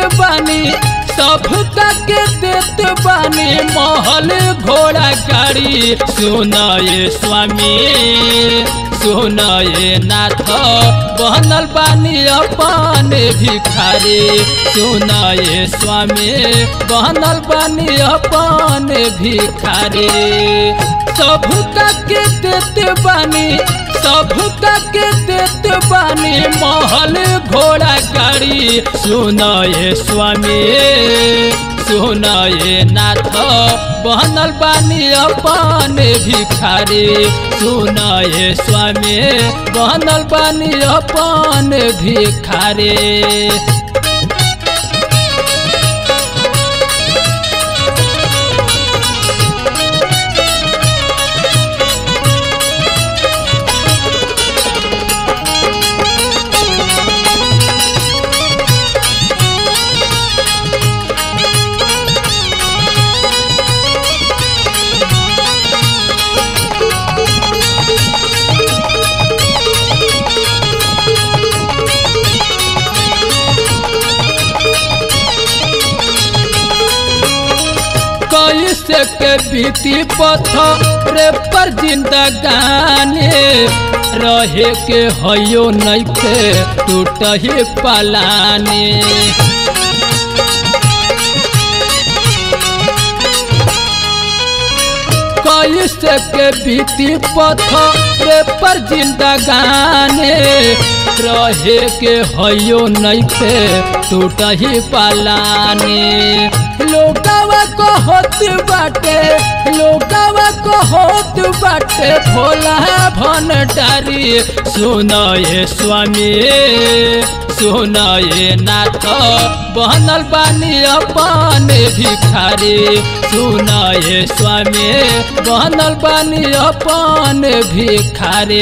बानी सबका के देत बानी महल घोड़ा गाड़ी। सुनाए स्वामी सुनाए नाथ बनल बानी अपन भिखारी। सुनाए स्वामी बनल बानी अपन भिखारी। सबका के देत बानी सबका के देत बानी महल घोड़ा गाड़ी। सुनाए स्वामी सुनाए नाथ बनल बानी अपन भिखारी। सुनाए स्वामी बनल बानी अपन भिखारी। कैसे के बीती पत्थर पर जिंदगानी रहे के हयो नइखे टूटही पलानी। कैसे के बीती पत्थर पर जिंदगानी रहे के हयो नइखे टूटही पलानी। लोगवा को होत बाटे लोगवा को होत बाटे भोला भंडारी। सुनाए स्वामी सुनाए नाथ बनल बानी अपन भिखारी। सुनाए स्वामी बनल बानी अपन भिखारी।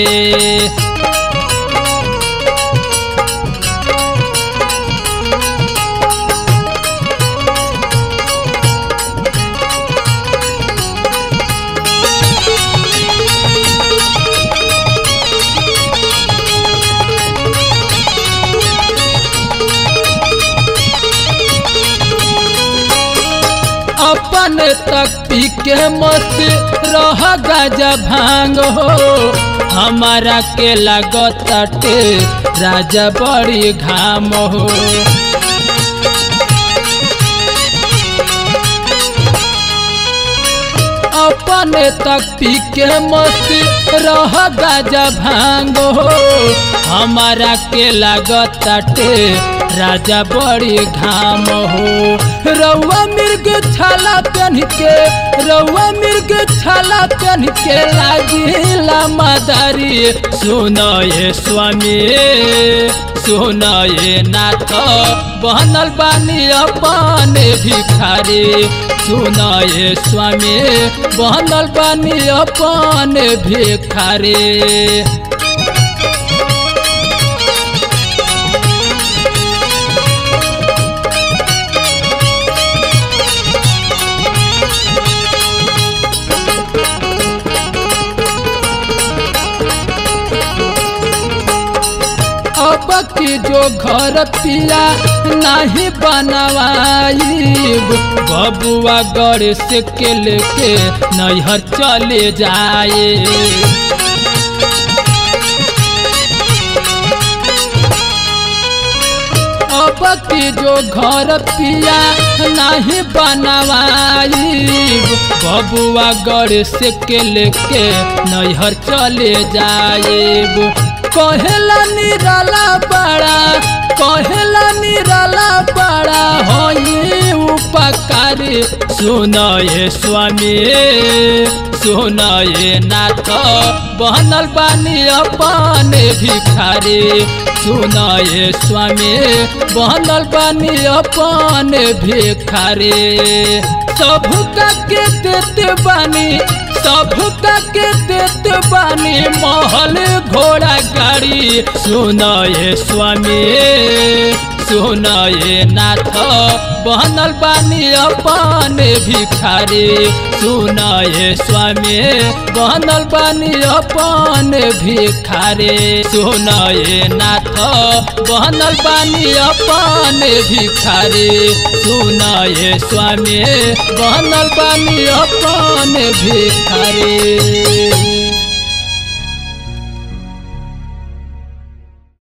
अपन तक पी के मस्त रह गाजा भांग हो। हमारा के लागत राजा बड़ी घाम हो। अपन तक पी के मस्त रह गाजा भांग हो। हमारा के लागत राजा बड़ी घाम हो। रउआ मिर्ग छाला पहन के रउआ मिर्ग छाला पहन के लागिला मदारी। सुनाए स्वामी सुनाए नाथ बनल बानी अपन भिखारी। सुनाए स्वामी बनल बानी अपन भिखारी। अब की जो घर पिया नहीं बनवाइब बबुआ गड़ से के लेके नैहर चले जाए। अब की जो घर पिया नहीं बनवाइब बबुआ गड़ से के लेके नैहर चले जाएब। कहेला निराला बड़ा होई उपकारी। सुनाए स्वामी सुनाए नाथ बनल बानी अपन भिखारी। सुनाए स्वामी बनल बानी अपन भिखारी। सबका के देत बानी सबका के देत बानी महल घोड़ा गाड़ी। सुनाए स्वामी सुनाए नाथ बनल बानी अपन भिखारी। सुनाए स्वामी बनल बानी अपन भिखारी। सुनाए नाथ बनल बानी अपन भिखारी। सुनाए स्वामी बनल बानी अपन भिखारी।